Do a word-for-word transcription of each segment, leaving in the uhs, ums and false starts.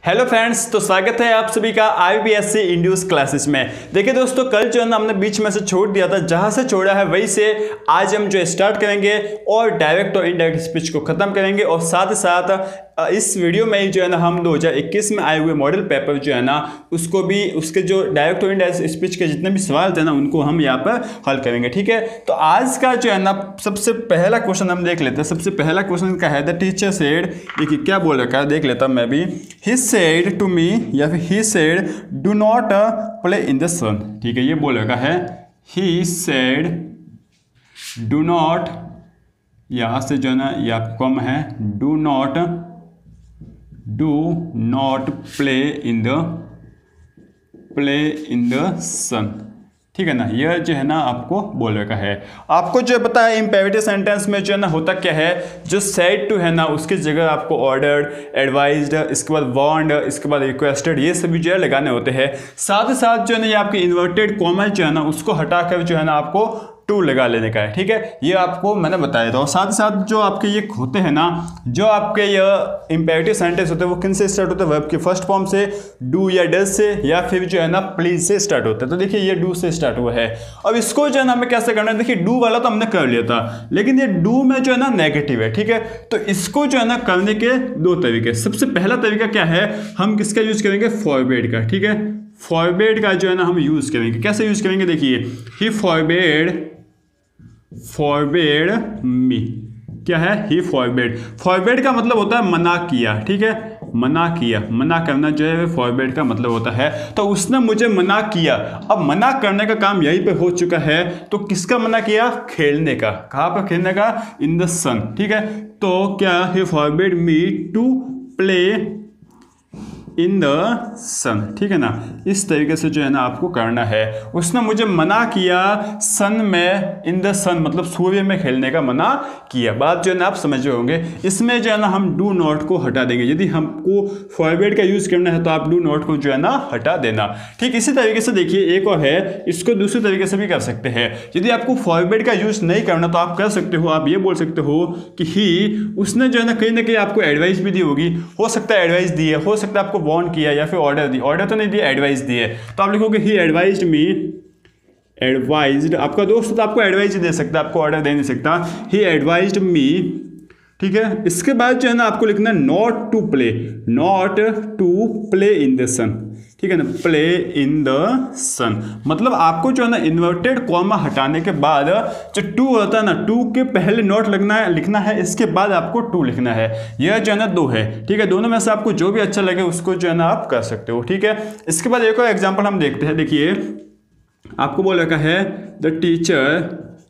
Hello friends, तो स्वागत है आप सभी का आईबीएससी इंड्यूस क्लासेस में। देखिए दोस्तों, कल जो है ना हमने बीच में से छोड़ दिया था, जहां से छोड़ा है वहीं से आज हम जो स्टार्ट करेंगे और डायरेक्ट और इनडायरेक्ट स्पीच को खत्म करेंगे। और साथ ही साथ इस वीडियो में ही जो है ना हम दो हज़ार इक्कीस में आए हुए मॉडल पेपर जो है ना उसको भी, उसके जो डायरेक्ट और इनडायरेक्ट स्पीच के जितने भी सवाल थे ना उनको हम यहाँ पर हल करेंगे। ठीक है, तो आज का जो है ना सबसे पहला क्वेश्चन हम देख लेते हैं। सबसे पहला क्वेश्चन का है द टीचर सेड, देखिए क्या बोल रखा है, देख लेता हूँ मैं भी। ही सेड टू मी या फिर he said do not play in the sun. ठीक है, ये बोल रखा है ही सेड डू नॉट, यहाँ से जो है ना या कम है, do not do not play in the play in the sun. ठीक है ना, यह जो है ना आपको बोल रखा है। आपको जो पता है इम्पेरेटिव सेंटेंस में जो है ना होता क्या है, जो सेड टू है ना उसकी जगह आपको ऑर्डर्ड, एडवाइज्ड, इसके बाद वार्नड, इसके बाद रिक्वेस्टेड, ये सभी जो है लगाने होते हैं। साथ ही साथ जो है ना ये आपके इन्वर्टेड कॉमा जो है ना उसको हटाकर जो है ना आपको टू लगा लेने का है। ठीक है, ये आपको मैंने बताया था। और साथ ही साथ जो आपके ये होते हैं ना, जो आपके ये इंपेरेटिव सेंटेंस होते हैं वो किन से स्टार्ट होते हैं, वर्ब के फर्स्ट फॉर्म से, डू या डज से, या फिर जो है ना प्लीज से स्टार्ट होता है। तो देखिए ये डू से स्टार्ट हुआ है। अब इसको जो है ना हमें कैसे करना है, देखिए डू वाला तो हमने कर लिया था, लेकिन ये डू में जो है ना नेगेटिव है। ठीक है, तो इसको जो है ना करने के दो तरीके। सबसे पहला तरीका क्या है, हम किसका यूज करेंगे, फॉरबेड का। ठीक है, फॉरबेड का जो है ना हम यूज करेंगे। कैसे यूज करेंगे, देखिए ही फॉरबेड फॉरबेड मी, क्या है, ही फॉरबेड। फॉरबेड का मतलब होता है मना किया। ठीक है, मना किया, मना करना जो है फॉरबेड का मतलब होता है। तो उसने मुझे मना किया। अब मना करने का काम यहीं पे हो चुका है, तो किसका मना किया, खेलने का। कहाँ पर खेलने का, इन द सन। ठीक है, तो क्या, he forbade me to play in the sun. ठीक है ना, इस तरीके से जो है ना आपको करना है। उसने मुझे मना किया सन में, इन द सन मतलब सूर्य में खेलने का मना किया। बात जो है ना आप समझ रहे होंगे। इसमें जो है ना हम डू नॉट को हटा देंगे। यदि हमको फॉरवर्ड का यूज करना है तो आप डू नॉट को जो है ना हटा देना। ठीक, इसी तरीके से देखिए एक और है, इसको दूसरे तरीके से भी कर सकते हैं। यदि आपको फॉरवर्ड का यूज नहीं करना तो आप कर सकते हो, आप ये बोल सकते हो कि ही, उसने जो है ना कहीं ना कहीं आपको एडवाइस भी दी होगी। हो सकता है एडवाइस दी है, हो सकता है आपको वार्न किया या फिर ऑर्डर दी। ऑर्डर तो नहीं दिया, एडवाइस दी है। तो आप लिखोगे ही एडवाइज्ड मी, एडवाइज्ड। आपका दोस्त तो आपको एडवाइस ही दे सकता है, आपको ऑर्डर दे नहीं सकता। He advised me. ठीक है, इसके बाद जो है ना आपको लिखना है not to play, not to play in the sun. ठीक है ना, प्ले इन द सन मतलब आपको जो है ना इन्वर्टेड कॉमा हटाने के बाद जो टू होता है ना, टू के पहले नॉट लगना है, लिखना है, इसके बाद आपको टू लिखना है। यह जो है ना दो है। ठीक है, दोनों में से आपको जो भी अच्छा लगे उसको जो है ना आप कर सकते हो। ठीक है, इसके बाद एक और एग्जाम्पल हम देखते हैं। देखिए आपको बोल रखा है द टीचर,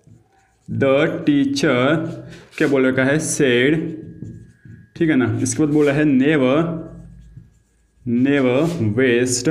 द टीचर क्या बोल रखा है, सेड। ठीक है ना, इसके बाद बोला है never, never waste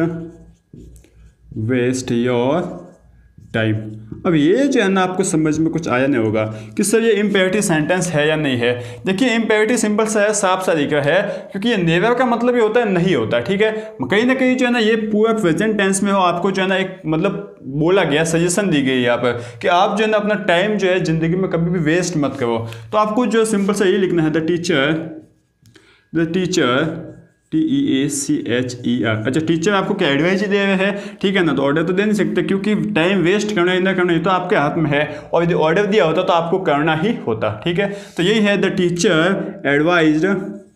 waste your time. अब ये जो है ना आपको समझ में कुछ आया नहीं होगा कि सर ये इम्पेरेटिव सेंटेंस है या नहीं है। देखिए इम्पेरेटिव सिंपल सा है, साफ सा दिख रहा है, क्योंकि ये नेवर का मतलब ये होता है नहीं होता। ठीक है, कहीं ना कहीं जो है ना ये पूरा प्रेजेंट टेंस में हो, आपको जो है ना एक मतलब बोला गया, सजेशन दी गई यहाँ पर कि आप जो है ना अपना टाइम जो है जिंदगी में कभी भी वेस्ट मत करो। तो आपको जो सिंपल सा ये लिखना है the teacher, the teacher, T E A C H E R. अच्छा, टीचर आपको क्या एडवाइस ही दे रहे हैं। ठीक है ना, तो ऑर्डर तो दे नहीं सकते, क्योंकि टाइम वेस्ट करना या ना करना ये तो आपके हाथ में है। और यदि ऑर्डर दिया होता तो आपको करना ही होता। ठीक है, तो यही है the teacher advised,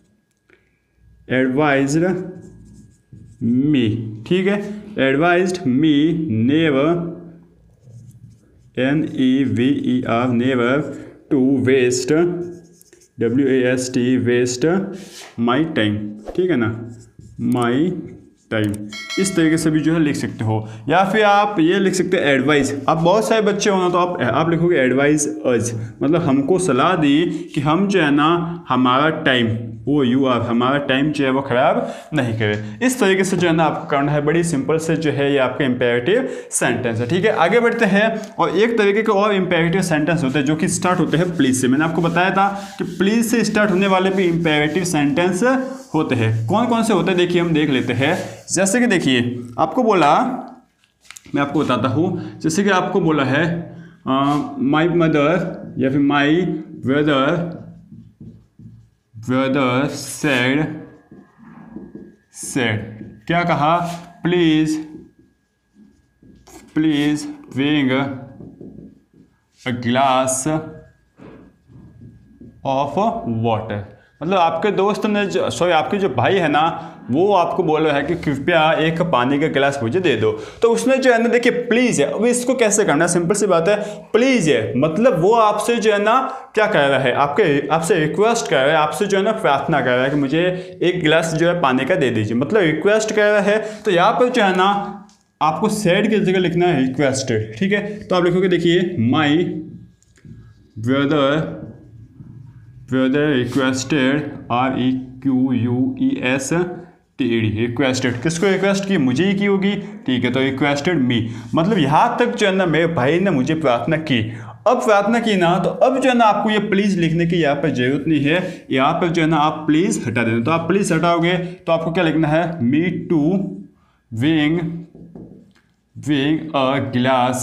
advised me. ठीक है, advised me never, N E V E R, never to waste, W A S T, waste my time. ठीक है ना, माई टाइम। इस तरीके से भी जो है लिख सकते हो, या फिर आप ये लिख सकते हो एडवाइस। आप बहुत सारे बच्चे हो ना तो आप आप लिखोगे एडवाइस अज, मतलब हमको सलाह दी कि हम जो है ना हमारा टाइम, वो यू आर, हमारा टाइम जो है वो खराब नहीं करे। इस तरीके से जो है ना आपको करना है। बड़ी सिंपल से जो है ये आपका इंपेरेटिव सेंटेंस है। ठीक है, आगे बढ़ते हैं। और एक तरीके के और इंपेरेटिव सेंटेंस होते हैं जो कि स्टार्ट होते हैं प्लीज से। मैंने आपको बताया था कि प्लीज से स्टार्ट होने वाले भी इंपेरेटिव सेंटेंस होते हैं। कौन कौन से होते हैं देखिए हम देख लेते हैं। जैसे कि देखिए आपको बोला, मैं आपको बताता हूँ, जैसे कि आपको बोला है माई मदर या फिर my brother, brother said said, क्या कहा, please please bring a glass of water. मतलब आपके दोस्त ने जो सॉरी आपके जो भाई है ना वो आपको बोल रहा है कि कृपया एक पानी का गिलास मुझे दे दो। तो उसने जो है ना देखिए प्लीज़ है, अब इसको कैसे करना है, सिंपल सी बात है, प्लीज़ है मतलब वो आपसे जो है ना क्या कह रहा है, आपके आपसे रिक्वेस्ट कर रहा है, आपसे जो है ना प्रार्थना कर रहा है कि मुझे एक गिलास जो है पानी का दे दीजिए, मतलब रिक्वेस्ट कर रहा है। तो यहाँ पर जो है ना आपको सैड की जगह लिखना है रिक्वेस्टेड, ठीक है। तो आप लिखोगे देखिए my brother brother requested, R E Q U E S T E D, requested, किसको रिक्वेस्ट की, मुझे ही की होगी, ठीक है। तो रिक्वेस्टेड मी, मतलब यहाँ तक जो है ना मेरे भाई ने मुझे प्रार्थना की। अब प्रार्थना की ना तो अब जो है ना आपको ये प्लीज़ लिखने की यहाँ पर जरूरत नहीं है, यहाँ पर जो है ना आप प्लीज़ हटा देते। तो आप प्लीज़ हटाओगे तो आपको क्या लिखना है, me to bring bring a glass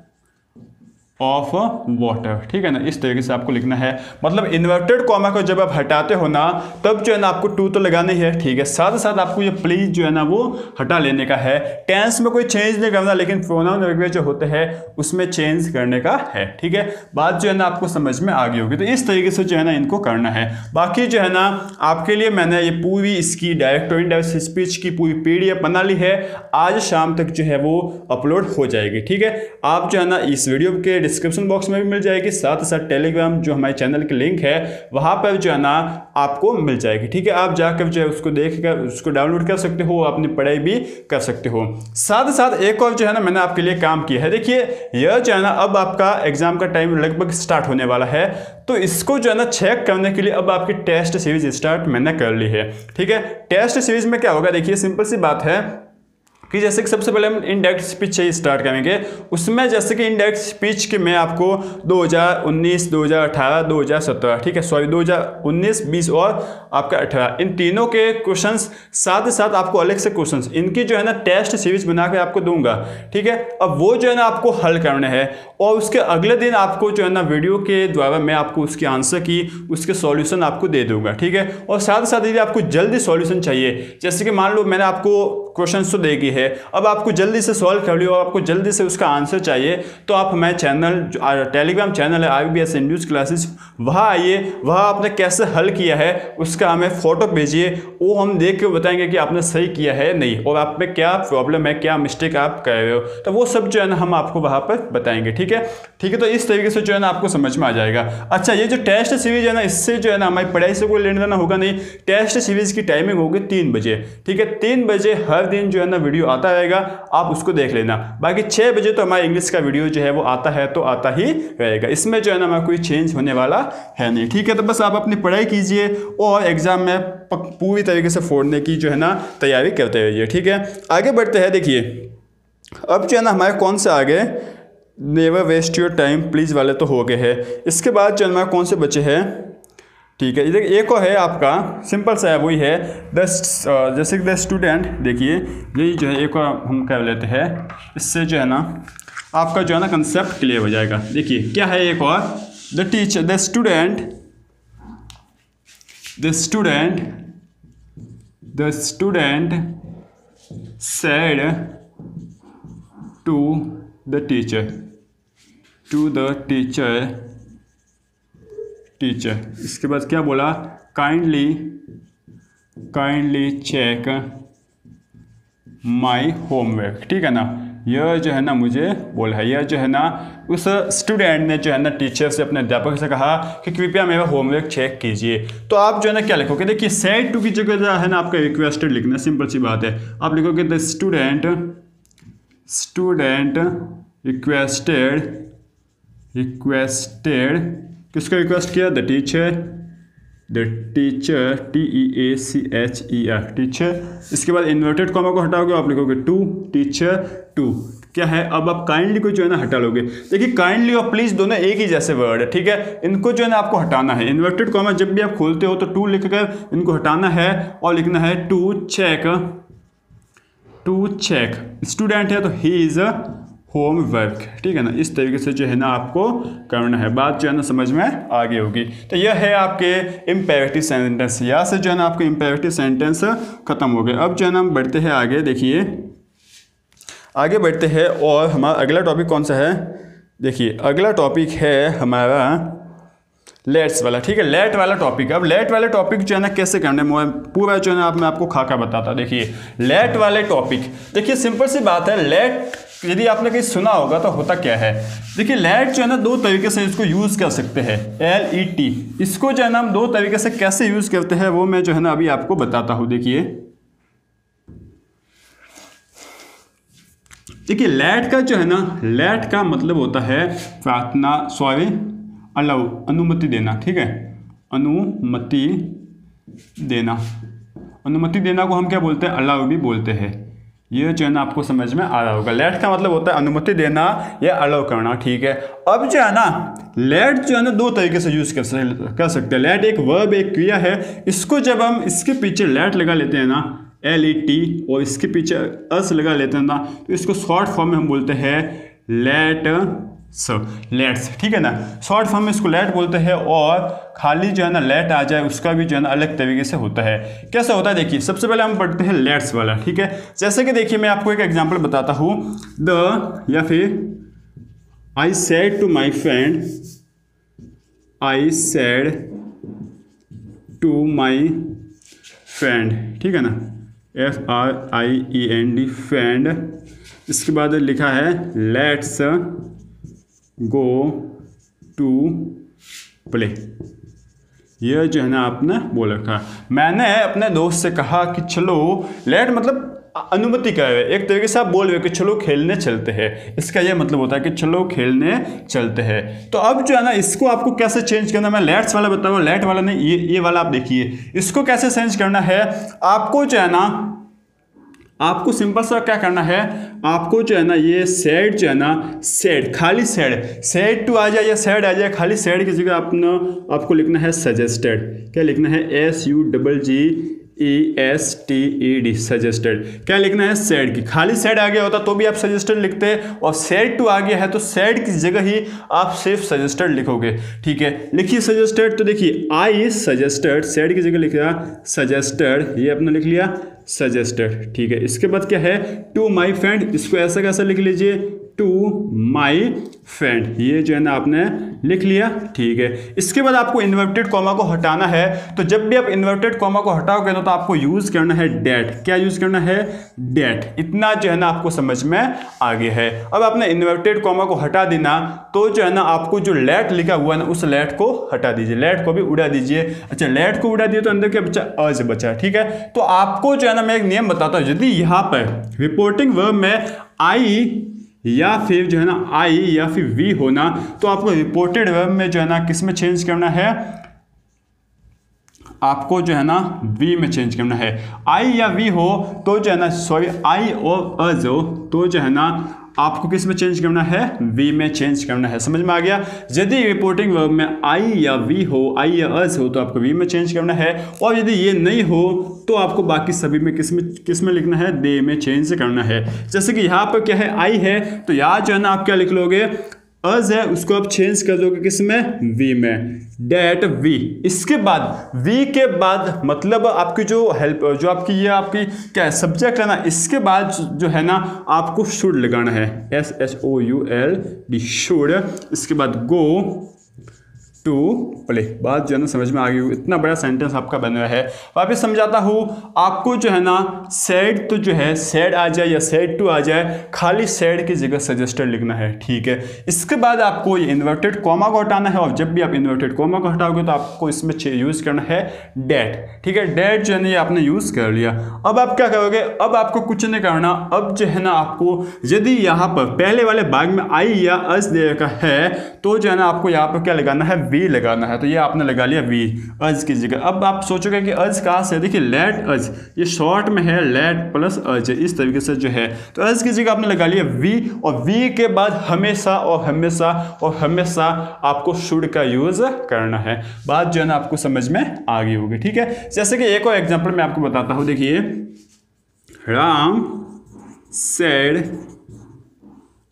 of water, ठीक है ना। इस तरीके से आपको लिखना है, मतलब इन्वर्टेड कॉमा को जब आप हटाते हो ना तब जो है ना आपको टू तो लगाना ही है, ठीक है। साथ साथ आपको ये प्लीज जो है ना वो हटा लेने का है। टेंस में कोई चेंज नहीं करना, लेकिन प्रोनाउन वगैरह जो होते हैं उसमें चेंज करने का है, ठीक है। बात जो है ना आपको समझ में आ गई होगी। तो इस तरीके से जो है ना इनको करना है। बाकी जो है ना आपके लिए मैंने ये पूरी इसकी डायरेक्ट और इनडायरेक्ट स्पीच की पूरी पीडीएफ बना ली है, आज शाम तक जो है वो अपलोड हो जाएगी, ठीक है। आप जो है ना इस वीडियो के डिस्क्रिप्शन बॉक्स में भी मिल जाएगी, साथ ही साथ टेलीग्राम जो हमारे चैनल की लिंक है वहां पर जो है ना आपको मिल जाएगी, ठीक है। आप जाकर जो है उसको देख कर उसको डाउनलोड कर सकते हो, अपनी पढ़ाई भी कर सकते हो। साथ ही साथ एक और जो है ना मैंने आपके लिए काम किया है, देखिए यह जो है ना अब आपका एग्जाम का टाइम लगभग स्टार्ट होने वाला है, तो इसको जो है ना चेक करने के लिए अब आपकी टेस्ट सीरीज स्टार्ट मैंने कर ली है, ठीक है। टेस्ट सीरीज में क्या होगा, देखिए सिंपल सी बात है कि जैसे कि सबसे पहले हम इनडायरेक्ट स्पीच से ही स्टार्ट करेंगे। उसमें जैसे कि इनडायरेक्ट स्पीच के मैं आपको दो हज़ार उन्नीस, दो हज़ार अठारह, दो हज़ार सत्रह, ठीक है, सॉरी दो हज़ार उन्नीस, बीस और आपका अठारह, इन तीनों के क्वेश्चंस साथ ही साथ आपको अलग से क्वेश्चंस इनकी जो है ना टेस्ट सीरीज बना के आपको दूंगा, ठीक है। अब वो जो है ना आपको हल करने हैं और उसके अगले दिन आपको जो है ना वीडियो के द्वारा मैं आपको उसके आंसर की उसके सॉल्यूशन आपको दे दूंगा, ठीक है। और साथ साथ यदि आपको जल्दी सॉल्यूशन चाहिए, जैसे कि मान लो मैंने आपको क्वेश्चन तो देगी है, अब आपको जल्दी से सॉल्व कर लियो और आपको जल्दी से उसका आंसर चाहिए, तो आप हमारे चैनल टेलीग्राम चैनल है I B S induce classes, वहाँ आइए, वहाँ आपने कैसे हल किया है उसका हमें फोटो भेजिए, वो हम देख के बताएंगे कि आपने सही किया है नहीं और आप में क्या प्रॉब्लम है, क्या मिस्टेक आप कर रहे हो, तो वो सब जो है ना हम आपको वहाँ पर बताएंगे, ठीक है ठीक है। तो इस तरीके से जो है ना आपको समझ में आ जाएगा। अच्छा, ये जो टेस्ट सीरीज है ना इससे जो है ना हमारी पढ़ाई से कोई लेना देना होगा नहीं। टेस्ट सीरीज की टाइमिंग होगी तीन बजे, ठीक है, तीन बजे हर दिन जो है ना वीडियो आता रहेगा, आप उसको देख लेना। बाकी छः बजे तो हमारा इंग्लिश का वीडियो जो है वो आता है तो आता ही रहेगा, इसमें जो है ना हमारा कोई चेंज होने वाला है नहीं, ठीक है। तो बस आप अपनी पढ़ाई कीजिए और एग्जाम में पूरी तरीके से फोड़ने की जो है ना तैयारी करते रहिए, ठीक है। आगे बढ़ते हैं, देखिए अब जो है ना हमारे कौन से आगे never waste your time please वाले तो हो गए हैं। इसके बाद जो हमारे कौन से बचे हैं, ठीक है, देखिए एक और है आपका सिंपल सा है, वही है द जैसे द स्टूडेंट, देखिए यही जो है एक और हम कर लेते हैं, इससे जो है ना आपका जो है ना कंसेप्ट क्लियर हो जाएगा। देखिए क्या है एक और, the teacher the student the student the student said to the teacher to the teacher teacher इसके बाद क्या बोला, kindly kindly check my homework, ठीक है ना। यह जो है ना मुझे बोला है, यह जो है ना उस स्टूडेंट ने जो है ना टीचर से, अपने अध्यापक से कहा कि कृपया मेरा होमवर्क चेक कीजिए। तो आप जो है ना क्या लिखोगे, देखिए सेड टू की जगह जो है ना आपका रिक्वेस्टेड लिखना, सिंपल सी बात है। आप लिखोगे the student student requested requested किसको रिक्वेस्ट किया, the teacher the teacher T E A C H E R teacher. इसके बाद इन्वर्टेड कॉमा को हटाओगे, आप लिखोगे टू टीचर टू, क्या है अब आप काइंडली को जो है ना हटा लोगे। देखिए काइंडली और प्लीज दोनों एक ही जैसे वर्ड है, ठीक है, इनको जो है ना आपको हटाना है। इन्वर्टेड कॉमा जब भी आप खोलते हो तो टू लिखकर इनको हटाना है और लिखना है to check to check. Student है तो ही इज होमवर्क, ठीक है ना। इस तरीके से जो है ना आपको करना है, बात जो है ना समझ में आगे होगी। तो यह है आपके इम्पेरेटिव सेंटेंस, यहाँ से जो है ना आपको इम्पेरेटिव सेंटेंस खत्म हो गए। अब जो है ना हम बढ़ते हैं आगे, देखिए आगे बढ़ते हैं और हमारा अगला टॉपिक कौन सा है, देखिए अगला टॉपिक है हमारा लेट्स वाला, ठीक है, लेट वाला टॉपिक। अब लेट वाले टॉपिक जो है ना कैसे करने है पूरा जो है ना आप मैं आपको खाका बताता। देखिए लेट वाले टॉपिक, देखिए सिंपल सी बात है, लेट यदि आपने कहीं सुना होगा तो होता क्या है, देखिए लेट जो है ना दो तरीके से इसको यूज़ कर सकते हैं, एल ई टी, इसको जो है ना हम दो तरीके से कैसे यूज़ करते हैं वो मैं जो है ना अभी आपको बताता हूँ। देखिए देखिए लेट का जो है ना, लेट का मतलब होता है प्रार्थना, सॉरी अलाउ, अनुमति देना, ठीक है, अनुमति देना, अनुमति देना को हम क्या बोलते हैं, अलाउ भी बोलते हैं। ये जो है ना आपको समझ में आ रहा होगा, लेट का मतलब होता है अनुमति देना या अलाउ करना, ठीक है। अब जो है ना लेट जो है ना दो तरीके से यूज कर कर सकते हैं। लेट एक वर्ब, एक क्रिया है, इसको जब हम इसके पीछे लेट लगा लेते हैं ना, एल ई टी, और इसके पीछे अस लगा लेते हैं ना, तो इसको शॉर्ट फॉर्म में हम बोलते हैं लेट स, लेट्स, ठीक है ना, शॉर्ट फॉर्म में इसको लेट बोलते हैं। और खाली जो है ना लेट आ जाए उसका भी जो है ना अलग तरीके से होता है। कैसा होता है, देखिए सबसे पहले हम पढ़ते हैं लेट्स वाला, ठीक है। जैसे कि देखिए मैं आपको एक एग्जांपल बताता हूँ, द, या फिर I said to my friend, I said to my friend, ठीक है ना, F R I E N D, friend. इसके बाद लिखा है लेट्स गो टू प्ले, यह जो है ना आपने बोल रखा। मैंने अपने दोस्त से कहा कि चलो, लेट मतलब अनुमति का है, एक तरीके से आप बोल रहे हो कि चलो खेलने चलते हैं, इसका यह मतलब होता है कि चलो खेलने चलते हैं। तो अब जो है ना इसको आपको कैसे चेंज करना, मैं लेट्स वाला बताऊँ, लेट वाला नहीं, ये ये वाला आप देखिए, इसको कैसे चेंज करना है आपको जो है ना, आपको सिंपल सा क्या करना है, आपको जो है ना ये सेड जो है ना, सेड, खाली सेड, सेड टू आ जाए या सेड आ जाए, खाली सेड की जगह आपने आपको लिखना है सजेस्टेड। क्या लिखना है, S U double G E S T E D, suggested. क्या लिखना है, सेड की, खाली सेड आ गया होता तो भी आप सजेस्टेड लिखते, और सेड टू आ गया है तो सेड की जगह ही आप सिर्फ सजेस्टेड लिखोगे, ठीक है। लिखिए सजेस्टेड, तो देखिए आई सजेस्टेड, सेड की जगह लिख लिया सजेस्टेड, ये अपना लिख लिया सजेस्टेड, ठीक है। इसके बाद क्या है, टू माई फ्रेंड, इसको ऐसा कैसा लिख लीजिए, टू माई फ्रेंड, ये जो है ना आपने लिख लिया, ठीक है। इसके बाद आपको इन्वर्टेड कॉमा को हटाना है, तो जब भी आप इन्वर्टेड कॉमा को हटाओगे ना तो आपको यूज करना है डेट। क्या यूज करना है, डेट। इतना जो है ना आपको समझ में आ गया है। अब आपने इन्वर्टेड कॉमा को हटा देना तो जो है ना आपको जो लेट लिखा हुआ है ना उस लेट को हटा दीजिए, लेट को भी उड़ा दीजिए। अच्छा, लेट को उड़ा दिए तो अंदर क्या बचा, अज बचा, ठीक है। तो आपको जो है ना मैं एक नियम बताता हूँ, यदि यहाँ पर रिपोर्टिंग वर्ब में आई या फिर जो है ना आई या फिर वी होना, तो आपको रिपोर्टेड वर्ब में जो है ना किस में चेंज करना है, आपको जो है ना वी में चेंज करना है। आई या वी हो तो जो है ना, सॉरी आई और अज हो तो जो है ना आपको किस में चेंज करना है, वी में चेंज करना है। समझ में आ गया। यदि रिपोर्टिंग वर्ब में आई या वी हो, आई या अस हो तो आपको वी में चेंज करना है, और यदि ये नहीं हो तो आपको बाकी सभी में किस में किस में लिखना है, दे में चेंज करना है। जैसे कि यहाँ पर क्या है, आई है तो यहाँ जो है ना आप क्या लिख लोगे, अज है, उसको आप चेंज कर दोगे किस में, वी में, डेट वी। इसके बाद वी के बाद मतलब आपकी जो हेल्प जो आपकी ये आपकी क्या है, सब्जेक्ट है ना, इसके बाद जो है ना आपको शुड लगाना है, S H O U L D, should. इसके बाद गो टू प्ले। बात जो है ना समझ में आ गई। इतना बड़ा सेंटेंस आपका बना हुआ है। वापस समझाता हूँ आपको, जो है ना सेड तो जो है सेड आ जाए या सेड टू आ जाए, खाली सेड की जगह सजेस्टेड लिखना है, ठीक है। इसके बाद आपको ये इन्वर्टेड कॉमा को हटाना है, और जब भी आप इन्वर्टेड कॉमा को हटाओगे तो आपको इसमें यूज़ करना है डेट, ठीक है। डेट जो है ना ये आपने यूज़ कर लिया। अब आप क्या करोगे, अब आपको कुछ नहीं करना। अब जो है ना आपको यदि यहाँ पर पहले वाले भाग में आई या अस दे रखा है तो जो है ना आपको यहाँ पर क्या लगाना है, वी लगाना है। तो ये आपने लगा लिया वी, अज की जगह। अब आप सोचोगे कि अज कहाँ से, देखिए लेट अज, ये शॉर्ट में है लेट प्लस अज, इस तरीके से जो है। तो अज की जगह आपने लगा लिया वी, और वी के बाद हमेशा और हमेशा और हमेशा आपको शुड का यूज करना है। बात जो है ना आपको समझ में आ गई होगी, ठीक है। जैसे कि एक और एग्जाम्पल मैं आपको बताता हूँ। देखिए, राम सेड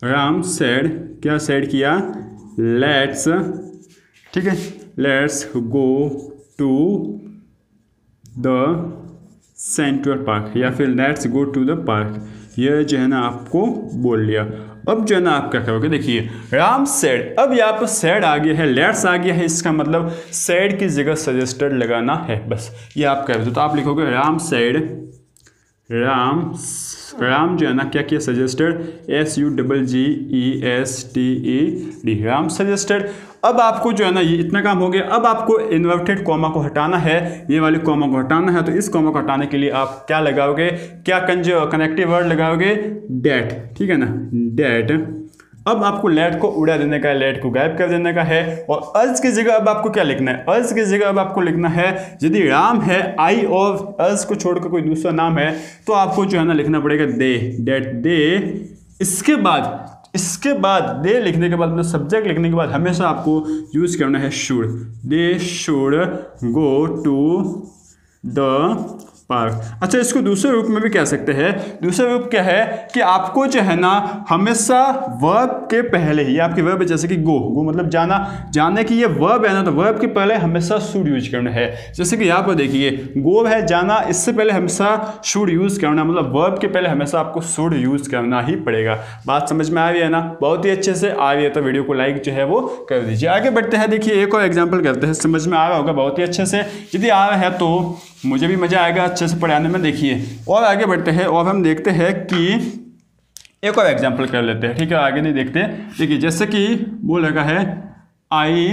राम सेड, क्या सेड किया, लेट्स, ठीक है, let's go to the central park, या फिर let's go to the park, यह जो है ना आपको बोल लिया। अब जो है ना आप क्या करोगे, देखिए राम सेड, अब यहाँ पर सेड आ गया है, लेट्स आ गया है, इसका मतलब सेड की जगह सजेस्टेड लगाना है, बस ये आप कर दो। तो आप लिखोगे राम सेड, राम राम जो है ना क्या किया, suggested, S U double G E S T E D, Ram suggested. अब आपको जो है ना ये इतना काम हो गया। अब आपको इन्वर्टेड कॉमा को हटाना है, ये वाले कॉमा को हटाना है। तो इस कॉमा को हटाने के लिए आप क्या लगाओगे, क्या कंजो कनेक्टिव वर्ड लगाओगे, डेट, ठीक है ना, डेट। अब आपको लेट को उड़ा देने का है, लेट को गायब कर देने का है। और अज की जगह अब आपको क्या लिखना है, अज की जगह अब आपको लिखना है, यदि राम है, आई और अज को छोड़कर कोई दूसरा नाम है, तो आपको जो है ना लिखना पड़ेगा दे, डेट दे। इसके बाद इसके बाद दे लिखने के बाद, मतलब सब्जेक्ट लिखने के बाद हमेशा आपको यूज करना है should, they should go to the park. अच्छा, इसको दूसरे रूप में भी कह सकते हैं। दूसरा रूप क्या है कि आपको जो है ना हमेशा वर्ब के पहले ही, आपके वर्ब जैसे कि गो, गो मतलब जाना, जाने की ये वर्ब है ना, तो वर्ब के पहले हमेशा शुड यूज करना है। जैसे कि यहाँ पर देखिए गो है जाना, इससे पहले हमेशा शुड यूज करना, मतलब वर्ब के पहले हमेशा आपको शुड यूज करना ही पड़ेगा। बात समझ में आ रही है ना, बहुत ही अच्छे से आ रही है, तो वीडियो को लाइक जो है वो कर दीजिए। आगे बढ़ते हैं, देखिए एक और एग्जाम्पल करते हैं, समझ में आ रहा होगा बहुत ही अच्छे से। यदि आ रहा है तो मुझे भी मज़ा आएगा अच्छे से पढ़ाने में। देखिए और आगे बढ़ते हैं और हम देखते हैं कि एक और एग्जांपल कर लेते हैं, ठीक है, आगे नहीं देखते। देखिए जैसे कि बोल रखा है, I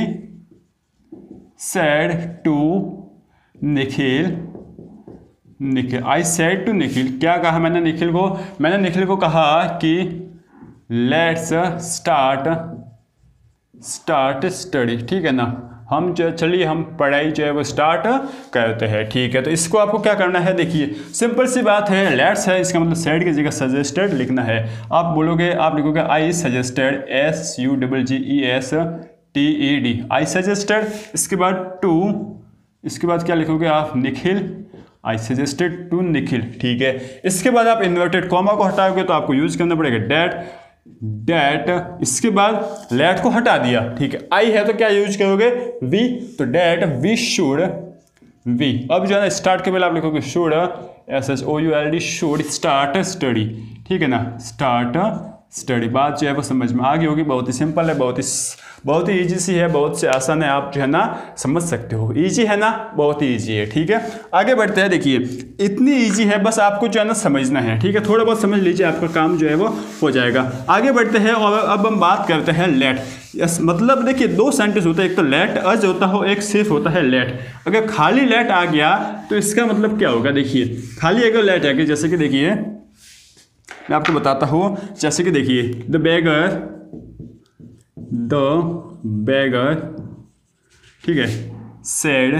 said to Nikhil, Nikhil I said to Nikhil, क्या कहा मैंने निखिल को, मैंने निखिल को कहा कि लेट्स स्टार्ट स्टार्ट स्टडी, ठीक है ना, हम जो चलिए हम पढ़ाई जो है वो स्टार्ट करते हैं, ठीक है। तो इसको आपको क्या करना है, देखिए सिंपल सी बात है, लेट्स है, इसका मतलब सेड की जगह सजेस्टेड लिखना है। आप बोलोगे, आप लिखोगे I suggested, S U double G E S T E D, I suggested. इसके बाद टू, इसके बाद क्या लिखोगे आप, Nikhil, I suggested to Nikhil, ठीक है। इसके बाद आप इन्वर्टेड कॉमा को हटाओगे तो आपको यूज करना पड़ेगा डेट, डेट। इसके बाद लेट को हटा दिया, ठीक है, आई है तो क्या यूज करोगे, वी, तो डेट वी शुड, वी। अब जो है ना स्टार्ट के पहले आप लिखोगे should, S H O U L D, should start study, ठीक है ना, स्टार्ट स्टडी। बात जो है वो समझ में आ गई होगी, बहुत ही सिंपल है, बहुत ही बहुत ही ईजी सी है, बहुत से आसान है, आप जो है ना समझ सकते हो। ईजी है ना, बहुत ही ईजी है, ठीक है। आगे बढ़ते हैं, देखिए इतनी ईजी है, बस आपको जो है ना समझना है, ठीक है, थोड़ा बहुत समझ लीजिए, आपका काम जो है वो हो जाएगा। आगे बढ़ते हैं और अब हम बात करते हैं लेट। यस, मतलब देखिए दो सेंटेंस होता है, एक तो लेट अज होता हो, एक सिर्फ होता है लेट। अगर खाली लेट आ गया तो इसका मतलब क्या होगा, देखिए खाली अगर लेट आ गया, जैसे कि देखिए मैं आपको बताता हूँ, जैसे कि देखिए द बेगर, द बेगर, ठीक है, सेड,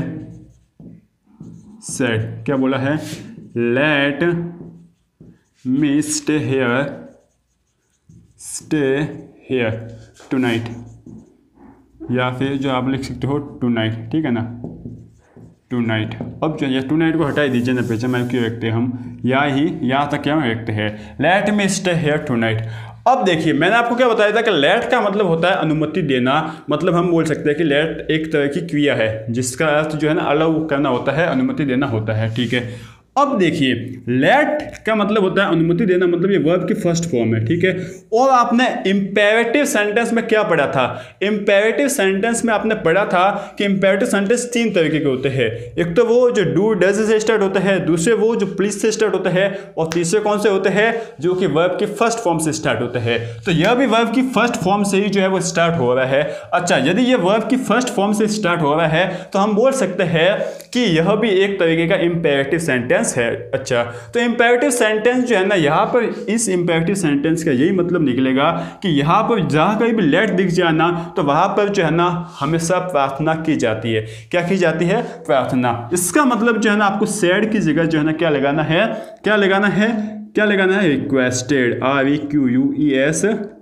सेड क्या बोला है, let me stay here, stay here tonight, या फिर जो आप लिख सकते हो टू नाइट, ठीक है ना, टू नाइट। अब जो है टू नाइट को हटाई दीजिए ना, पेचा मैं क्यों रखते हैं हम, या ही यहाँ तक क्या रखते हैं, let me stay here tonight. अब देखिए मैंने आपको क्या बताया था कि लेट का मतलब होता है अनुमति देना, मतलब हम बोल सकते हैं कि लेट एक तरह की क्रिया है जिसका अर्थ जो है ना अलाउ करना होता है, अनुमति देना होता है, ठीक है। अब देखिए लेट का मतलब होता है अनुमति देना, मतलब ये वर्ब की फर्स्ट फॉर्म है, ठीक है। और आपने इंपेरेटिव सेंटेंस में क्या पढ़ा था, इंपेरेटिव सेंटेंस में आपने पढ़ा था कि इंपेरेटिव सेंटेंस तीन तरीके के होते हैं। एक तो वो जो डू डज से स्टार्ट होता है, दूसरे वो जो प्लीज से स्टार्ट होता है, और तीसरे कौन से होते हैं, जो कि वर्ब की फर्स्ट फॉर्म से स्टार्ट होते हैं। तो यह भी वर्ब की फर्स्ट फॉर्म से ही जो है वो स्टार्ट हो रहा है। अच्छा, यदि ये वर्ब की फर्स्ट फॉर्म से स्टार्ट हो रहा है तो हम बोल सकते हैं कि यह भी एक तरीके का इंपेरेटिव सेंटेंस है। अच्छा, तो इंपेरेटिव सेंटेंस जो है ना, यहाँ पर इस इंपेरेटिव सेंटेंस का यही मतलब निकलेगा कि यहाँ पर जहाँ कहीं भी लेट दिख जाए ना, तो वहाँ पर जो है ना हमेशा प्रार्थना की जाती है। क्या की जाती है, प्रार्थना। इसका मतलब जो है ना आपको सैड की जगह जो है ना क्या लगाना है, क्या लगाना है, क्या लगाना है, requested, R E Q U E S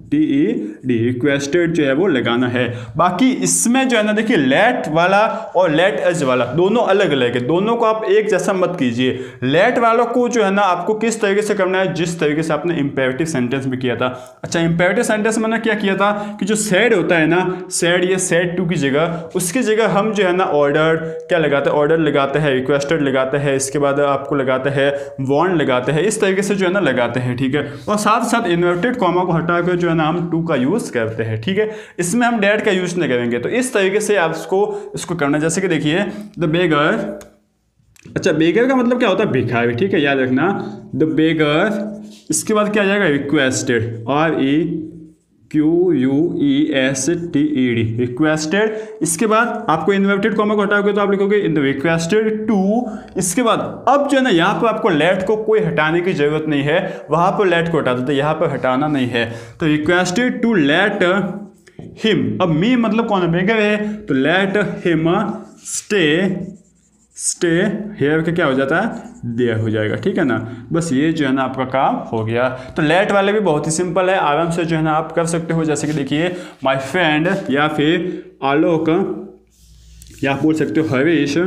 T E D, requested जो है वो लगाना है। बाकी इसमें जो है ना देखिए लेट वाला और लेट एज वाला दोनों अलग अलग है, दोनों को आप एक जैसा मत कीजिए। लेट वालों को जो है ना आपको किस तरीके से करना है, जिस तरीके से आपने इंपेरेटिव सेंटेंस में किया था। अच्छा, इंपेरेटिव सेंटेंस में क्या किया था कि जो सेड होता है ना, सेड ये सेड टू की जगह, उसकी जगह हम जो है ना ऑर्डर क्या लगाते हैं, ऑर्डर लगाते हैं, रिक्वेस्टेड लगाते हैं, इसके बाद आपको लगाते हैं वांट लगाते हैं, इस तरीके से जो है ना लगाते हैं, ठीक है। और साथ साथ इन्वर्टेड कॉमा को हटाकर जो है ना हम टू का यूज करते हैं, ठीक है। इसमें हम डेट का यूज नहीं करेंगे। तो इस तरीके से आप इसको इसको करना, जैसे कि देखिए द बेगर, अच्छा बेगर का मतलब क्या होता है, भिखारी, ठीक है, याद रखना द बेगर, इसके बाद क्या आ जाएगा requested, R E Q U E S T E D, requested. इसके बाद आपको इन्वर्टेड कॉमा को हटाओगे तो आप लिखोगे इन द रिक्वेस्टेड टू। इसके बाद अब जो है ना यहाँ पर आपको लेट को कोई हटाने की जरूरत नहीं है, वहां पर लेट को हटा देते, यहाँ पर हटाना नहीं है। तो रिक्वेस्टेड टू लेट हिम, अब मी मतलब कौन है, बेगर है, तो let him stay, stay here का क्या हो जाता है, देयर हो जाएगा, ठीक है ना। बस ये जो है ना आपका काम हो गया। तो लेट वाले भी बहुत ही सिंपल है, आराम से जो है ना आप कर सकते हो। जैसे कि देखिए माय फ्रेंड या फिर आलोक, या आप बोल सकते हो हरीश,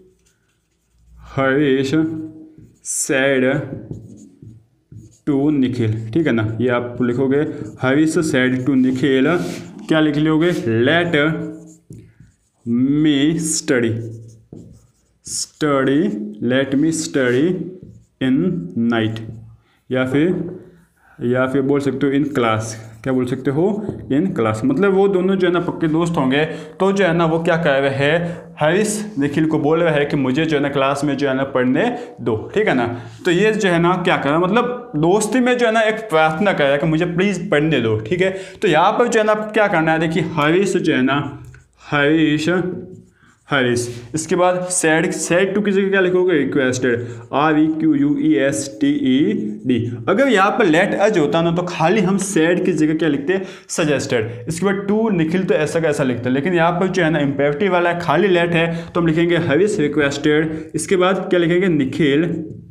हरीश सैड टू निखिल, ठीक है ना। ये आप लिखोगे हरीश सैड टू निखिल, क्या लिख लोगे, let me study, study let me study in night, या फिर या फिर बोल सकते हो इन क्लास, क्या बोल सकते हो, इन क्लास। मतलब वो दोनों जो है ना पक्के दोस्त होंगे, तो जो है ना वो क्या कर रहे हैं, हरीश निखिल को बोल रहा है कि मुझे जो है ना क्लास में जो है ना पढ़ने दो, ठीक है ना। तो ये जो है ना क्या कर रहा है, मतलब दोस्ती में जो है ना एक प्रार्थना कर रहा है कि मुझे प्लीज़ पढ़ने दो, ठीक है। तो यहाँ पर जो है ना क्या करना है, देखिए हरीश जो है ना, हरीश हरीश, इसके बाद सैड, सैड टू की जगह क्या लिखोगे, requested, R E Q U E S T E D. अगर यहाँ पर लेट एज होता ना तो खाली हम सैड की जगह क्या लिखते, सजेस्टेड। इसके बाद टू निखिल तो ऐसा कैसा लिखते हैं, लेकिन यहाँ पर जो है ना इंपेरेटिव वाला है, खाली लेट है, तो हम लिखेंगे हरीश रिक्वेस्टेड। इसके बाद क्या लिखेंगे, निखिल,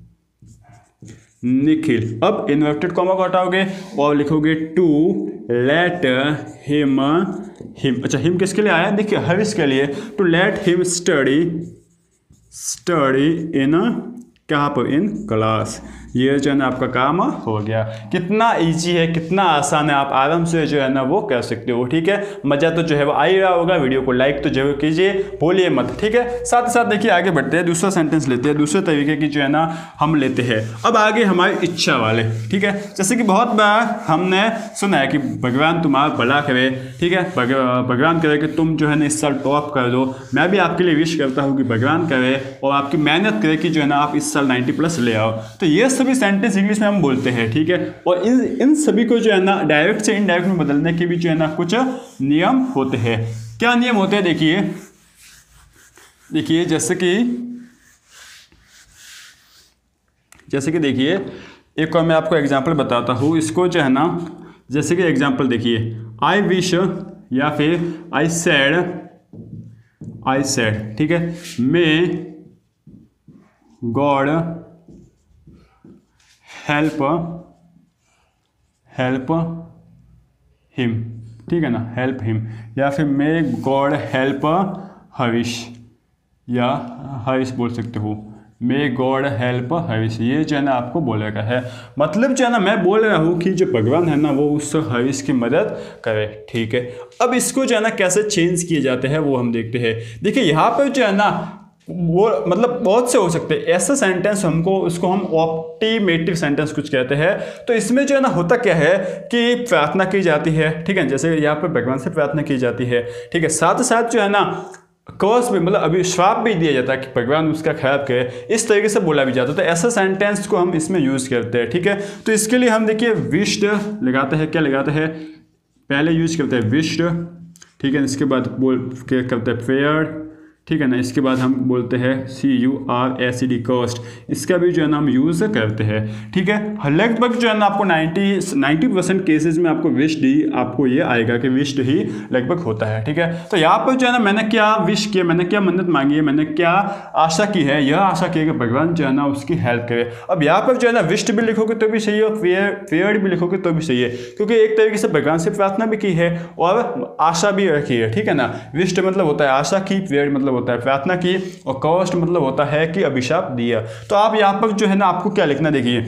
निखिल। अब इन्वर्टेड कॉमा को हटाओगे और लिखोगे टू लेट हिम, हिम, अच्छा हिम किसके लिए आया, देखिए हरीश के लिए, to let him study, study in, कहाँ पर, इन क्लास। ये जो है ना आपका काम हो गया। कितना इजी है, कितना आसान है, आप आराम से जो है ना वो कर सकते हो, ठीक है। मज़ा तो जो है वो आ ही रहा होगा। वीडियो को लाइक तो जरूर कीजिए, भूलिए मत, ठीक है। साथ ही साथ देखिए आगे बढ़ते हैं, दूसरा सेंटेंस लेते हैं, दूसरे तरीके की जो है ना हम लेते हैं। अब आगे हमारी इच्छा वाले, ठीक है। जैसे कि बहुत बार हमने सुना है कि भगवान तुम्हारा भला करे, ठीक है, भगवान करे कि तुम जो है ना इस साल टॉप कर दो। मैं भी आपके लिए विश करता हूँ कि भगवान करे और आपकी मेहनत करे कि जो है ना आप इस साल नाइन्टी प्लस ले आओ। तो ये सभी सेंटेंस इंग्लिश में हम बोलते हैं, ठीक है। और इन इन सभी को जो है ना डायरेक्ट से इनडायरेक्ट में बदलने के भी जो है ना कुछ नियम होते हैं। क्या नियम होते हैं, देखिए देखिए जैसे कि जैसे कि देखिए एक और मैं आपको एग्जांपल बताता हूँ। इसको जो है ना, जैसे कि एग्जांपल देखिए, आई विश या फिर आई सेड, आई सेड, ठीक है, may god help help him, ठीक है ना, हेल्प हिम, या फिर मे गॉड हेल्प हरीश, या हरीश बोल सकते हो, मे गॉड हेल्प हरीश। ये जो है ना आपको बोलेगा है, मतलब जो है ना मैं बोल रहा हूँ कि जो भगवान है ना वो उस हरीश की मदद करे, ठीक है। अब इसको जो है ना कैसे चेंज किए जाते हैं वो हम देखते हैं। देखिए यहाँ पर जो है ना वो मतलब बहुत से हो सकते हैं ऐसा सेंटेंस, हमको उसको हम ऑप्टिमेटिव सेंटेंस कुछ कहते हैं। तो इसमें जो है ना होता क्या है कि प्रार्थना की जाती है, ठीक है, जैसे यहाँ पर भगवान से प्रार्थना की जाती है, ठीक है। साथ साथ जो है ना कर्स भी, मतलब अभी श्राप भी दिया जाता है कि भगवान उसका खराब करे, इस तरीके से बोला भी जाता है। तो ऐसा सेंटेंस को हम इसमें यूज़ करते हैं, ठीक है। तो इसके लिए हम देखिए विश्ड लगाते हैं, क्या लगाते हैं, पहले यूज करते हैं विश्ड, ठीक है। इसके बाद बोल क्या करते हैं फेयर, ठीक है ना। इसके बाद हम बोलते हैं C U R S D cost, इसका भी जो है ना हम यूज़ करते हैं, ठीक है। लगभग जो है ना आपको नाइन्टी नाइन्टी परसेंट केसेज में आपको विश्ड ही आपको ये आएगा कि विश्ड ही लगभग होता है, ठीक है। तो यहाँ पर जो है ना मैंने क्या विश किया, मैंने क्या मन्नत मांगी है, मैंने क्या आशा की है, यह आशा की है कि भगवान जो है ना उसकी हेल्प करे। अब यहाँ पर जो है ना विश्ड भी लिखोगे तो भी सही है, फेयर फेयर्ड भी लिखोगे तो भी सही है, क्योंकि एक तरीके से भगवान से प्रार्थना भी की है और आशा भी रखी है, ठीक है ना। विश्ड मतलब होता है आशा की, फेयर्ड मतलब होता है प्रार्थना की, और कॉस्ट मतलब होता है कि अभिशाप दिया। तो आप यहाँ पर जो है ना आपको क्या लिखना, देखिए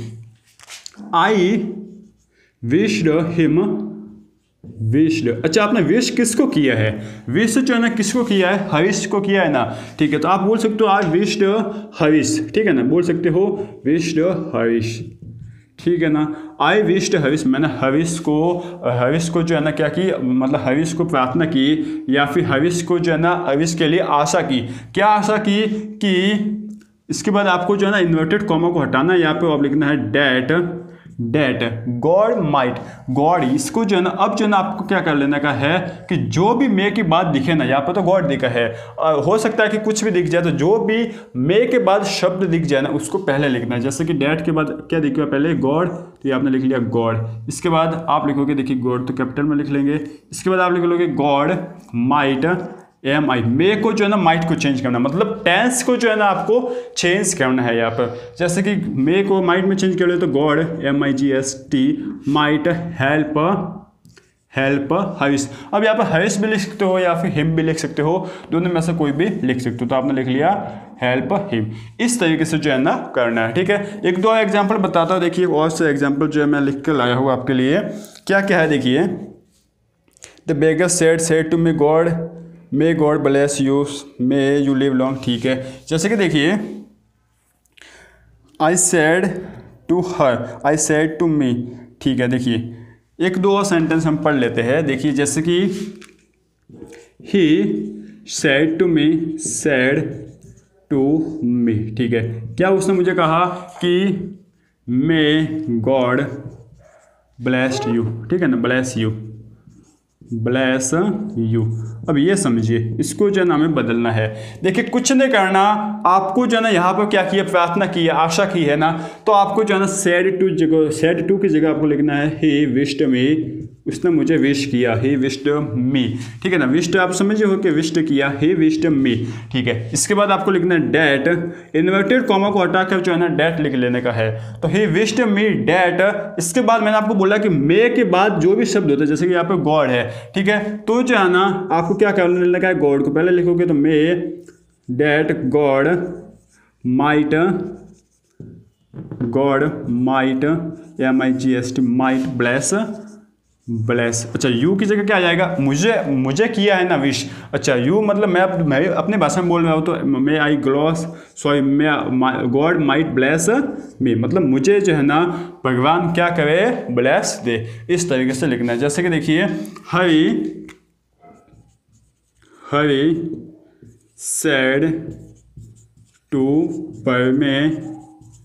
आई विश्ड हिम विश्ड। अच्छा, आपने विश किसको किया है, विश जो है ना किसको किया है, हरीश को किया है ना, ठीक है। तो आप बोल सकते हो आई विश्ड हरीश, ठीक है ना, बोल सकते हो विश्ड हरीश, ठीक है ना। आई विश्ड हरीश, मैंने हरीश को हरीश को जो है ना क्या की, मतलब हरीश को प्रार्थना की, या फिर हरीश को जो है ना हरीश के लिए आशा की। क्या आशा की कि इसके बाद आपको जो है ना इन्वर्टेड कॉमा को हटाना है, यहाँ पे आप लिखना है that that god might god, इसको जो है ना अब जो है ना आपको क्या कर लेने का है कि जो भी मे के बाद दिखे ना, यहाँ पे तो गॉड दिखा है, हो सकता है कि कुछ भी दिख जाए, तो जो भी मे के बाद शब्द दिख जाए ना उसको पहले लिखना है। जैसे कि डेट के बाद क्या दिखेगा, पहले गॉड, तो ये आपने लिख लिया गॉड। इसके बाद आप लिखोगे, देखिए गॉड तो कैपिटल में लिख लेंगे। इसके बाद आप लिख लोगे god might M I, may को जो है ना माइट को चेंज करना, मतलब टेंस को जो है ना आपको चेंज करना है यहाँ पर। जैसे कि मे को माइट में चेंज कर ले तो god M I G S T might help help Harish. अब यहाँ पर हरीश भी लिख सकते हो या फिर हिम भी लिख सकते हो, दोनों में से कोई भी लिख सकते हो। तो आपने लिख लिया हेल्प हिम, इस तरीके से जो है ना करना है, ठीक है। एक दो एग्जाम्पल बताता हूँ, देखिए और से एग्जाम्पल जो है मैं लिख कर लाया हूँ आपके लिए। क्या क्या है देखिए, the beggar said said to me god may god bless you may you live long, ठीक है। जैसे कि देखिए I said to her I said to me, ठीक है। देखिए एक दो और सेंटेंस हम पढ़ लेते हैं। देखिए जैसे कि he said to me said to me, ठीक है। क्या उसने मुझे कहा कि मे गॉड ब्लेस्ड यू, ठीक है ना, ब्लेस यू ब्लेस यू। अब ये समझिए, इसको जो है ना हमें बदलना है। देखिए कुछ नहीं करना, आपको जो है ना यहाँ पर क्या किया, प्रार्थना की है, आशा की है ना, तो आपको जो है ना सेड टू जगह सेड टू की जगह आपको लिखना है ही विश्ड मी, उसने मुझे विश किया, ही विश्ड मी, ठीक है ना। विश्ड आप समझे हो कि विश्ड किया, ही विश्ड मी, ठीक है। इसके बाद आपको लिखना है डेट, इन्वर्टेड कॉमा को हटाकर जो है ना डेट लिख लेने का है, तो ही विश्ड मी डेट। इसके बाद मैंने आपको बोला कि मे के बाद जो भी शब्द होता है, जैसे कि यहाँ पे गॉड है, ठीक है, तो जो है ना आपको क्या करने लगा है, गॉड को पहले लिखोगे तो may that god might god might M I G S T might bless bless. अच्छा यू की जगह क्या आ जाएगा, मुझे मुझे किया है ना विश। अच्छा यू मतलब मैं मैं अपनी भाषा में बोल रहा हूँ, तो may I gloss sorry may god might bless me, मतलब मुझे जो है ना भगवान क्या करे, ब्लेस दे। इस तरीके से लिखना है। जैसे कि देखिए हरी हरी सेड टू परमेश्वर,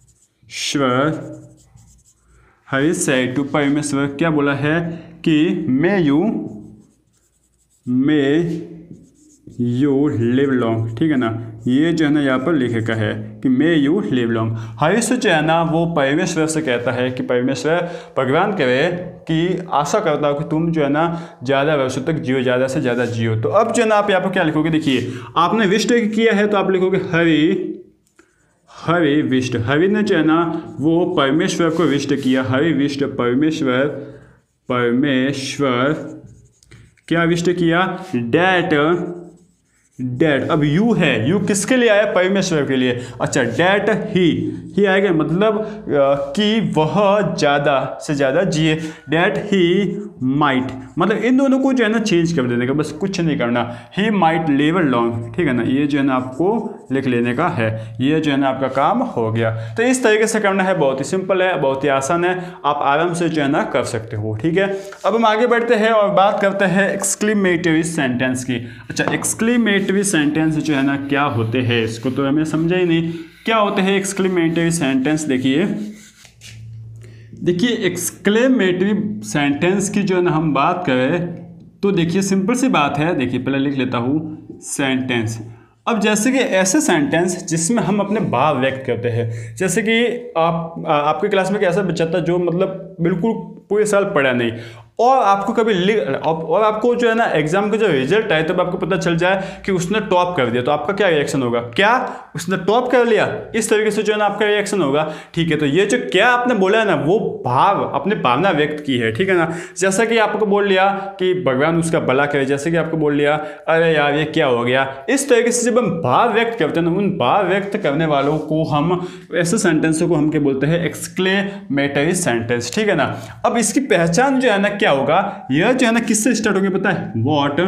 हरी सेड टू परमेश्वर क्या बोला है कि may you may you live long, ठीक है ना। ये जो है ना यहाँ पर लिखे का है कि may you live long. Harish जो है ना वो परमेश्वर से कहता है कि परमेश्वर भगवान करे कि आशा करता हूँ कि तुम जो है ना ज़्यादा वर्षों तक जियो, ज़्यादा से ज़्यादा जियो। तो अब जो है ना आप यहाँ पर क्या लिखोगे, देखिए आपने विश्ड किया है तो आप लिखोगे हरी हरि विष्ट। हरि ने जो है ना वो परमेश्वर को विष्ट किया, हरि विष्ट परमेश्वर परमेश्वर क्या विष्ट किया, डैट डैट। अब यू है, यू किसके लिए आया, परमेश्वर के लिए। अच्छा डैट ही ही आएगा मतलब कि वह ज़्यादा से ज़्यादा जिए, डैट ही माइट, मतलब इन दोनों को जो है ना चेंज कर देने का, बस कुछ नहीं करना। ही माइट लिव लॉन्ग, ठीक है ना, ये जो है ना आपको लिख लेने का है, ये जो है ना आपका काम हो गया। तो इस तरीके से करना है, बहुत ही सिंपल है, बहुत ही आसान है, आप आराम से जो है ना कर सकते हो, ठीक है। अब हम आगे बढ़ते हैं और बात करते हैं एक्सक्लेमेटरी सेंटेंस की। अच्छा एक्सक्लेमेटरी सेंटेंस जो है ना क्या होते हैं, इसको तो हमें समझा ही नहीं क्या होते हैं एक्सक्लेमेटरी सेंटेंस। देखिए देखिए एक्सक्लेमेटरी सेंटेंस की जो है ना हम बात करें तो देखिए सिंपल सी बात है। देखिए पहले लिख लेता हूँ सेंटेंस। अब जैसे कि ऐसे सेंटेंस जिसमें हम अपने भाव व्यक्त करते हैं, जैसे कि आप आपके क्लास में एक ऐसा बच्चा था जो मतलब बिल्कुल पूरे साल पढ़ा नहीं, और आपको कभी लिख और आपको जो है ना एग्जाम का जो रिजल्ट आए तब आपको पता चल जाए कि उसने टॉप कर दिया, तो आपका क्या रिएक्शन होगा? क्या उसने टॉप कर लिया? इस तरीके से जो है ना आपका रिएक्शन होगा। ठीक है, तो ये जो क्या आपने बोला है ना वो भाव, अपने भावना व्यक्त की है। ठीक है ना, जैसा कि आपको बोल लिया कि भगवान उसका भला करे, जैसे कि आपको बोल लिया अरे यार ये क्या हो गया। इस तरीके से जब हम भाव व्यक्त करते हैं ना, उन भाव व्यक्त करने वालों को हम, ऐसे सेंटेंसों को हम क्या बोलते हैं? Exclamatory sentence. ठीक है ना, अब इसकी पहचान जो है ना क्या होगा, यह जो है ना किससे स्टार्ट होगी पता है? व्हाट,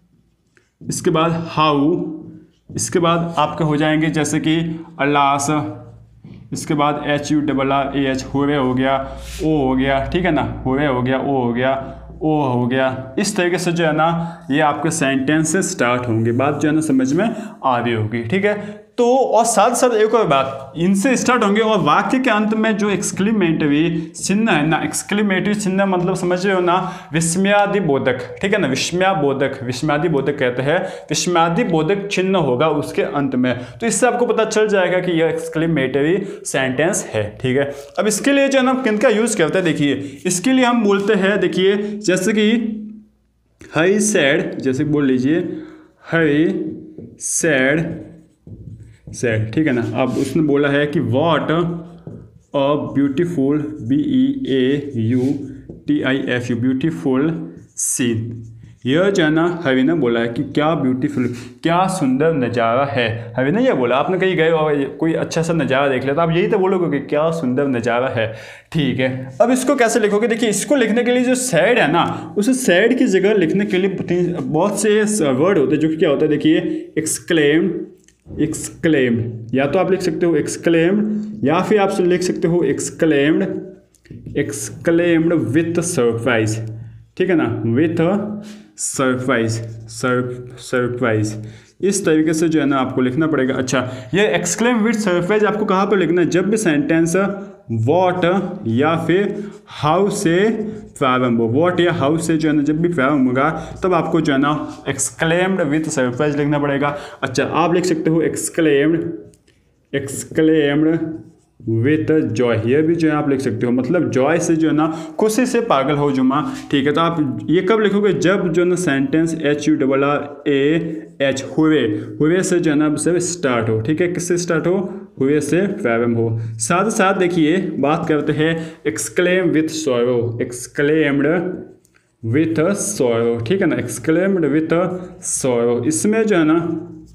इसके बाद हाउ, इसके बाद आपके हो जाएंगे जैसे कि अलास, इसके बाद H U double R A H, हुए हो गया, ओ हो गया। ठीक है ना, हुए हो गया, ओ हो गया, ओ हो गया। इस तरीके से जो है ना ये आपके सेंटेंस से स्टार्ट होंगे, बात जो है ना समझ में आ रही होगी। ठीक है, तो और साथ साथ एक और बात, इनसे स्टार्ट होंगे और वाक्य के अंत में जो एक्सक्लेमेटरी चिन्ह है ना, एक्सक्लेमेटरी चिन्ह मतलब समझ रहे हो ना, विस्मयादि बोधक। ठीक है ना, विस्मयाबोधक, विस्मयादि बोधक कहते हैं, विस्मयादि बोधक चिन्ह होगा उसके अंत में, तो इससे आपको पता चल जाएगा कि यह एक्सक्लेमेटरी सेंटेंस है। ठीक है, अब इसके लिए जो है ना किनका यूज करते हैं, देखिए इसके लिए हम बोलते हैं, देखिए जैसे कि हई सैड, जैसे बोल लीजिए हई सैड सैड। ठीक है ना, अब उसने बोला है कि what a beautiful, B E A U T I F U, beautiful scene. यह जो है ना हवी ने बोला है कि क्या ब्यूटीफुल, क्या सुंदर नज़ारा है। हवी ने यह बोला, आपने कहीं गए और कोई अच्छा सा नज़ारा देख लिया तो आप यही तो बोलोगे कि क्या सुंदर नज़ारा है। ठीक है, अब इसको कैसे लिखोगे? देखिए इसको लिखने के लिए जो सैड है ना, उस सैड की जगह लिखने के लिए बहुत से वर्ड होते हैं, जो कि क्या होता है, देखिए एक्सक्लेम्ड, एक्सक्लेम्ड, या तो आप लिख सकते हो एक्सक्लेम्ड, या फिर आप लिख सकते हो एक्सक्लेम्ड, एक्सक्लेम्ड विथ सरप्राइज। ठीक है ना, विथ सरप्राइज, सरप्राइज, इस तरीके से जो है ना आपको लिखना पड़ेगा। अच्छा, ये एक्सक्लेम विथ सरप्राइज आपको कहाँ पर लिखना है? जब भी सेंटेंस व्हाट या फिर हाउ से प्रारंभ हो, व्हाट या हाउ से जो है ना जब भी प्रारंभ होगा तब आपको जो है ना एक्सक्लेम्ड विथ सरप्राइज लिखना पड़ेगा। अच्छा, आप लिख सकते हो एक्सक्लेम्ड, एक्सक्लेम्ड विथ जॉय, ये भी जो है आप लिख सकते हो, मतलब जॉय से जो है ना खुशी से पागल हो जुमा। ठीक है, तो आप ये कब लिखोगे? जब जो है ना sentence H U double R A H, हुए, हुए से जो है ना सब स्टार्ट हो। ठीक है, किससे स्टार्ट हो? हुए से प्रारंभ हो। साथ साथ देखिए बात करते हैं exclaim with sorrow, exclaimed with sorrow. ठीक है ना, एक्सक्लेम्ड विथ सॉरो, इसमें जो है ना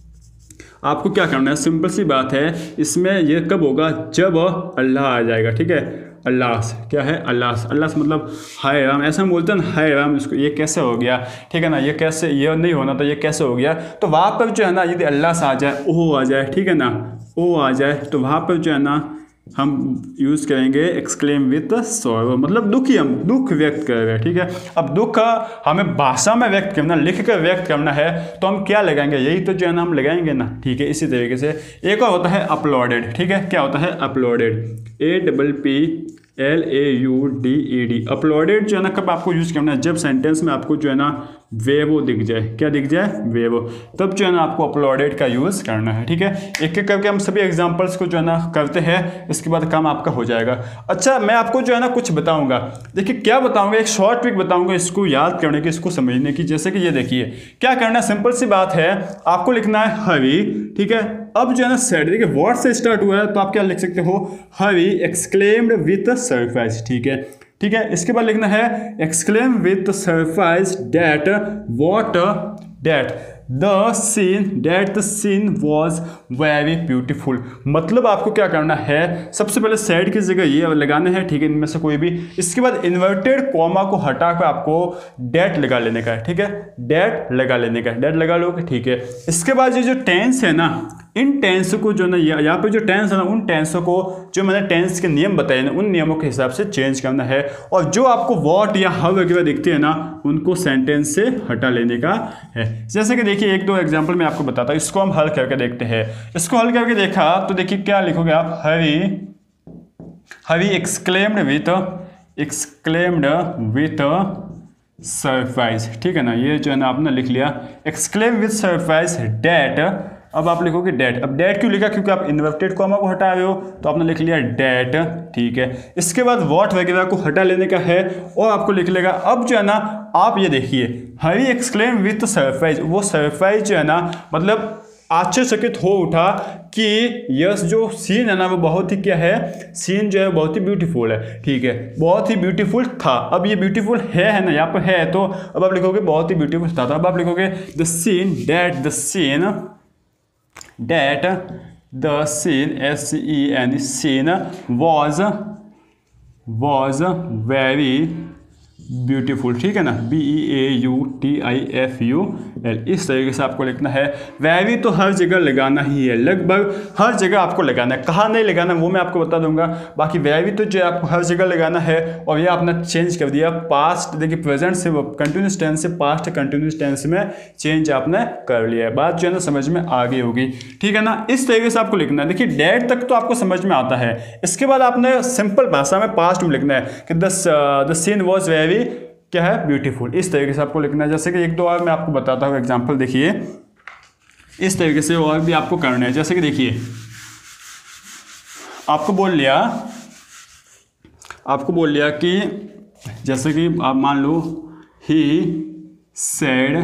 आपको क्या करना है? सिंपल सी बात है, इसमें ये कब होगा? जब अल्लाह आ जाएगा। ठीक है, अल्लाह क्या है? अल्लाह, अल्लाह मतलब हाय राम, ऐसा हम बोलते हैं ना, हाय राम, इसको ये कैसे हो गया? ठीक है ना, ये कैसे, ये नहीं होना था, ये कैसे हो गया? तो वहाँ पर जो है ना यदि अल्लाह से आ जाए, ओ आ जाए, ठीक है ना, ओ आ जाए, तो वहाँ पर जो है ना हम यूज़ करेंगे एक्सक्लेम विथ सॉरो, मतलब दुख ही, हम दुख व्यक्त कर रहे हैं। ठीक है, अब दुख हमें भाषा में व्यक्त करना, लिख कर व्यक्त करना है, तो हम क्या लगाएंगे? यही तो जो है ना हम लगाएंगे ना। ठीक है, इसी तरीके से एक और होता है अपलोडेड। ठीक है, क्या होता है? Applauded, A double P L A U D E D, applauded जो है ना कब आपको यूज़ करना है? जब सेंटेंस में आपको जो है ना वेवो दिख जाए, क्या दिख जाए? वेवो, तब जो है ना आपको अपलोडेड का यूज़ करना है। ठीक है, एक एक करके हम सभी एग्जांपल्स को जो है ना करते हैं, इसके बाद काम आपका हो जाएगा। अच्छा, मैं आपको जो है ना कुछ बताऊंगा, देखिए क्या बताऊंगा, एक शॉर्ट ट्रिक बताऊंगा इसको याद करने की, इसको समझने की। जैसे कि ये देखिए क्या करना है, सिंपल सी बात है, आपको लिखना है हरी। ठीक है, अब जो है ना सैड, देखिए व्हाट से स्टार्ट हुआ है, तो आप क्या लिख सकते हो? Hari exclaimed with surprise. ठीक है, ठीक है, इसके बाद लिखना है exclaim with surprise that what that the scene that the scene was very beautiful. मतलब आपको क्या करना है? सबसे पहले सैड की जगह ये लगाना है। ठीक है, इनमें से कोई भी। इसके बाद इन्वर्टेड कॉमा को हटाकर आपको डेट लगा लेने का है। ठीक है, डेट लगा लेने का है, डेट लगा लोगे। ठीक है, इसके बाद ये जो टेंस है ना, इन टेंस को जो ना यहाँ पे जो टेंस है ना, उन टेंसों को जो मैंने टेंस के नियम बताए ना, उन नियमों के हिसाब से चेंज करना है। और जो आपको व्हाट या हाउ वगैरह दिखते हैं ना, उनको सेंटेंस से हटा लेने का है। जैसे कि देखिए एक दो एग्जांपल मैं आपको बताता हूँ, इसको हम हल करके देखते हैं। इसको हल करके देखा तो देखिए क्या लिखोगे आप? Hari, Hari exclaimed with, exclaimed with surprise. ठीक है ना, ये जो है ना आपने लिख लिया एक्सक्लेम विथ सरप्राइज डेट अब आप लिखोगे डेट। अब डेट क्यों लिखा? क्योंकि आप इन्वर्टेड कॉमा को हटा रहे हो, तो आपने लिख लिया डेट, ठीक है। इसके बाद वॉट वगैरह को हटा लेने का है और आपको लिख लेगा। अब जो है ना आप ये देखिए, हरी एक्सक्लेम विथ सरप्राइज, वो सरप्राइज जो है ना मतलब आश्चर्यचकित हो उठा कि यस जो सीन है ना वो बहुत ही क्या है, सीन जो है बहुत ही ब्यूटीफुल है, ठीक है, बहुत ही ब्यूटीफुल था। अब ये ब्यूटीफुल है है ना, यहाँ पर है, तो अब आप लिखोगे बहुत ही ब्यूटीफुल था, तो अब आप लिखोगे the scene that the scene that the scene S E N scene was was very beautiful, ठीक है ना, B E A U T I F U L. इस तरीके से आपको लिखना है। वेरी तो हर जगह लगाना ही है, लगभग हर जगह आपको लगाना है। कहाँ नहीं लगाना वो मैं आपको बता दूंगा, बाकी वेरी तो जो है आपको हर जगह लगाना है। और ये आपने चेंज कर दिया पास्ट, देखिए प्रेजेंट से कंटिन्यूस टेंस से पास्ट कंटिन्यूस टेंस में चेंज आपने कर लिया है। बात जो है ना समझ में आ गई होगी, ठीक है ना। इस तरीके से आपको लिखना है। देखिए डेट तक तो आपको समझ में आता है, इसके बाद आपने सिंपल भाषा में पास्ट में लिखना है कि द सीन वॉज वेरी क्या है, ब्यूटीफुल। इस तरीके से आपको लिखना है। जैसे कि एक दो और मैं आपको बताता हूँ एग्जांपल, देखिए इस तरीके से और भी आपको करना है। जैसे कि देखिए आपको बोल लिया आपको बोल लिया कि जैसे कि आप मान लो he said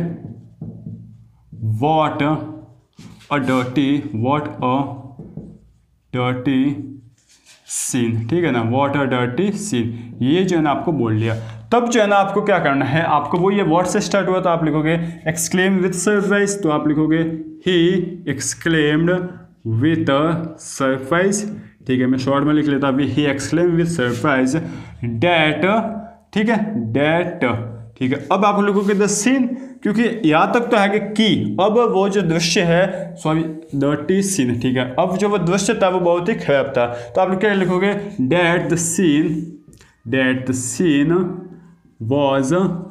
what a dirty what a dirty scene, ठीक है ना, वॉट अ डर्टी सीन, ये जो है ना आपको बोल लिया। तब जो है ना आपको क्या करना है, आपको वो ये वॉट से स्टार्ट हुआ तो आप लिखोगे एक्सक्लेम विथ सरप्राइज, तो आप लिखोगे ही एक्सक्लेम्ड विथ सरप्राइज, ठीक है। मैं शॉर्ट में लिख लेता अभी, he exclaim with surprise that, ठीक है, डेट, ठीक है। अब आप लिखोगे द सीन, क्योंकि यहाँ तक तो है कि अब वो जो दृश्य है, सॉरी डर्टी सीन, ठीक है। अब जो वो दृश्य था वो बहुत ही खराब था, तो आप क्या लिखोगे that the scene that the scene was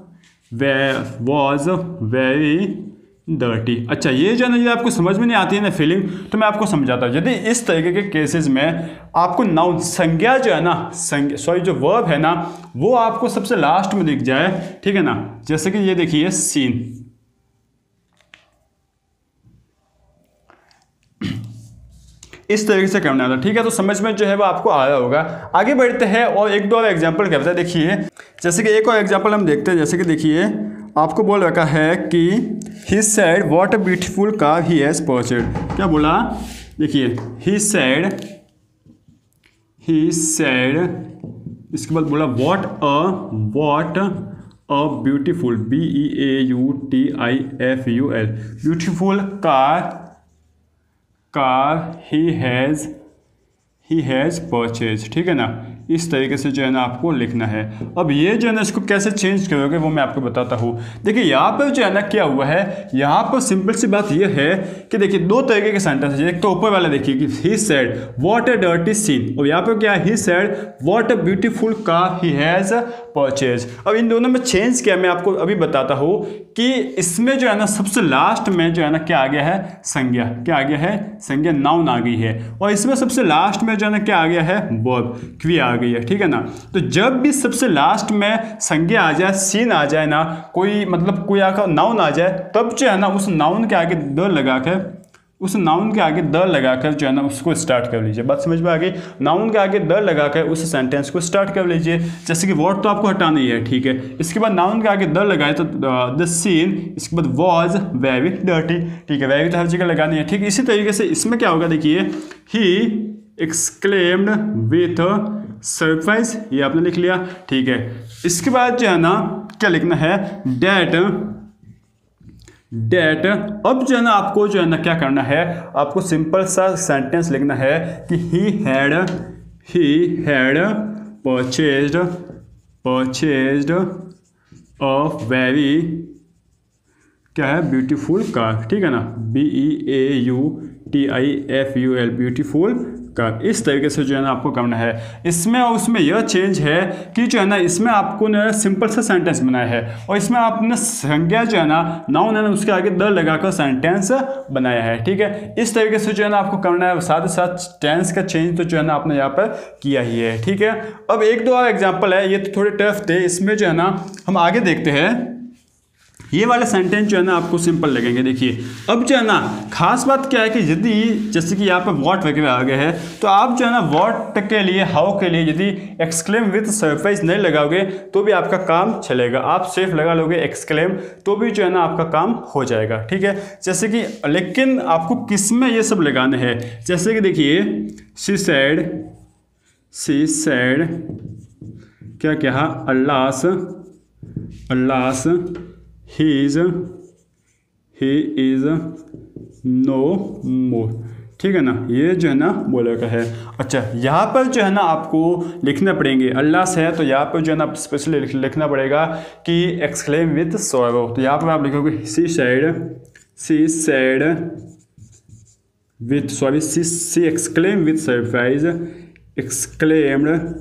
was very dirty. अच्छा ये जो है ना, ये आपको समझ में नहीं आती है ना फीलिंग, तो मैं आपको समझाता हूँ। यदि इस तरीके के केसेस में आपको नाउन संज्ञा जो है ना, संज्ञा सॉरी जो वर्ब है ना वो आपको सबसे लास्ट में दिख जाए, ठीक है ना। जैसे कि ये देखिए सीन, इस तरीके से करना था, ठीक है। तो समझ में जो है वो आपको आया होगा। आगे बढ़ते हैं और एक दो और एग्जाम्पल करते हैं। देखिए जैसे कि एक और एग्जाम्पल हम देखते हैं। जैसे कि देखिए आपको बोल रखा है कि he said what a beautiful car he has purchased. क्या बोला? देखिए ही सेड ही सेड इसके बाद बोला what a what a beautiful, B E A U T I F U L, beautiful car car he has he has purchase, ठीक है ना। इस तरीके से जो है ना आपको लिखना है। अब ये जो है ना इसको कैसे चेंज करोगे वो मैं आपको बताता हूँ। देखिए यहाँ पर जो है ना क्या हुआ है, यहाँ पर सिंपल सी बात ये है कि देखिए दो तरीके के सेंटेंस है। एक तो ऊपर वाला देखिए कि he said what a dirty scene, और यहाँ पर क्या है, he said what a beautiful car he has purchase. अब इन दोनों में चेंज क्या मैं आपको अभी बताता हूँ कि इसमें जो है ना सबसे लास्ट में जो है ना क्या आ गया है, संज्ञा। क्या आ गया है? संज्ञा, नाउन आ गई है। और इसमें सबसे लास्ट में जो है ना क्या आ गया है, वर्ब, क्रिया आ गई है, ठीक है ना। तो जब भी सबसे लास्ट में संज्ञा आ जाए, सीन आ जाए ना, कोई मतलब कोई आकर नाउन आ जाए, तब जो है ना उस नाउन के आगे द लगाकर उस नाउन के आगे द लगाकर जो है ना उसको स्टार्ट कर लीजिए। बात समझ में आ गई? नाउन के आगे द लगाकर उस सेंटेंस को स्टार्ट कर लीजिए। जैसे कि वॉट तो आपको हटाना ही है, ठीक है। इसके बाद नाउन के आगे द लगाए तो द सीन, इसके बाद वॉज वेरी डर्टी, ठीक है। वेरी तो हर जगह लगानी है, ठीक। इसी तरीके से इसमें क्या होगा, देखिए ही एक्सक्लेम्ड विथ सरप्राइज, ये आपने लिख लिया, ठीक है। इसके बाद जो है ना क्या लिखना है, डेट डेट अब जो है ना आपको जो है ना क्या करना है, आपको सिंपल सा सेंटेंस लिखना है कि he had he had purchased purchased a very क्या है, ब्यूटीफुल कार, ठीक है ना, B E A U T I F U L, beautiful car. इस तरीके से जो है ना आपको करना है। इसमें और उसमें यह चेंज है कि जो है ना इसमें आपको ना सिंपल सा सेंटेंस बनाया है, और इसमें आपने संज्ञा जो है ना नाउन है ना उसके आगे द लगाकर सेंटेंस बनाया है, ठीक है। इस तरीके से जो है ना आपको करना है। साथ ही साथ टेंस का चेंज तो जो है ना आपने यहाँ पर किया ही है, ठीक है। अब एक दो और एग्जाम्पल है, ये तो थोड़े टफ थे, इसमें जो है ना हम आगे देखते हैं। ये वाले सेंटेंस जो है ना आपको सिंपल लगेंगे। देखिए अब जो है ना खास बात क्या है कि यदि जैसे कि यहाँ पे व्हाट वगैरह आ गया है तो आप जो है ना व्हाट के लिए, हाउ के लिए यदि एक्सक्लेम विद सरप्राइज नहीं लगाओगे तो भी आपका काम चलेगा। आप सिर्फ लगा लोगे एक्सक्लेम तो भी जो है ना आपका काम हो जाएगा, ठीक है। जैसे कि लेकिन आपको किस में ये सब लगाने हैं, जैसे कि देखिए शी सेड, शी सेड क्या क्या अल्लास, अल्लास he is he is no more, ठीक है ना। ये जो है ना बोले का है। अच्छा यहाँ पर जो है ना आपको लिखना पड़ेंगे अल्लाह से है तो यहाँ पर जो है ना स्पेशली लिखना पड़ेगा कि एक्सक्लेम विद सॉरो। तो यहाँ पर आप लिखोगे see said, see said with sorry see see exclaim with surprise, exclaimed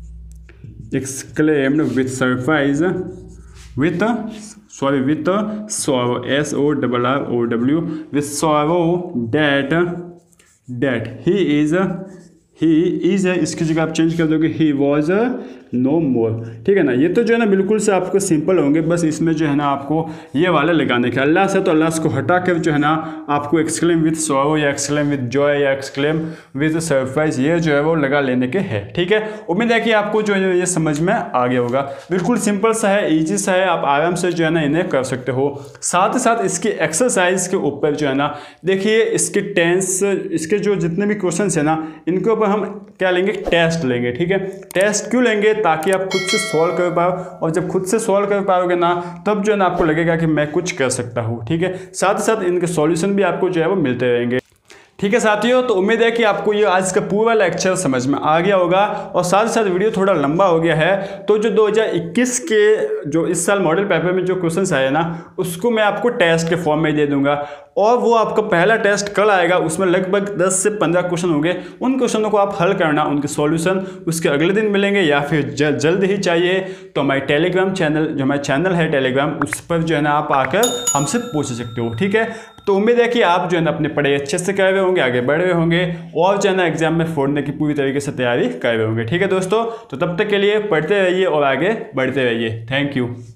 exclaimed with surprise with sorry with sorrow, S O R R O W, with sorrow that that he is he is इसकी जगह आप change कर दोगे he was no more, ठीक है ना। ये तो जो है ना बिल्कुल से आपको सिंपल होंगे, बस इसमें जो है ना आपको ये वाले लगाने के अल्लाह से तो अल्लाह को हटा कर जो है ना आपको एक्सक्लेम विद सॉरो या एक्सक्लेम विद जॉय या एक्सक्लेम विद सरप्राइज ये जो है वो लगा लेने के है, ठीक है। उम्मीद है कि आपको जो है ये समझ में आ गया होगा। बिल्कुल सिंपल सा है, ईजी सा है, आप आराम से जो है ना इन्हें कर सकते हो। साथ ही साथ इसकी एक्सरसाइज के ऊपर जो है ना देखिए इसके टेंस, इसके जो जितने भी क्वेश्चन है ना इनके ऊपर हम क्या लेंगे, टेस्ट लेंगे, ठीक है। टेस्ट क्यों लेंगे, ताकि आप खुद से सॉल्व कर पाओ, और जब खुद से सॉल्व कर पाओगे ना तब जो है ना आपको लगेगा कि मैं कुछ कर सकता हूँ, ठीक है। साथ ही साथ इनके सॉल्यूशन भी आपको जो है वो मिलते रहेंगे, ठीक है साथियों। तो उम्मीद है कि आपको ये आज का पूरा लेक्चर समझ में आ गया होगा, और साथ ही साथ वीडियो थोड़ा लंबा हो गया है तो जो दो हज़ार इक्कीस के जो इस साल मॉडल पेपर में जो क्वेश्चंस आए ना उसको मैं आपको टेस्ट के फॉर्म में दे दूंगा, और वो आपका पहला टेस्ट कल आएगा, उसमें लगभग दस से पंद्रह क्वेश्चन होंगे। उन क्वेश्चनों को आप हल करना, उनके सॉल्यूशन उसके अगले दिन मिलेंगे या फिर जल, जल्द ही चाहिए तो हमारे टेलीग्राम चैनल, जो हमारा चैनल है टेलीग्राम, उस पर जो है ना आप आकर हमसे पूछ सकते हो, ठीक है। तो उम्मीद है कि आप जो है ना अपने पढ़ाई अच्छे से कर रहे होंगे, आगे बढ़ रहे होंगे, और जो है ना एग्जाम में फोड़ने की पूरी तरीके से तैयारी कर रहे होंगे, ठीक है दोस्तों। तो तब तक के लिए पढ़ते रहिए और आगे बढ़ते रहिए। Thank you.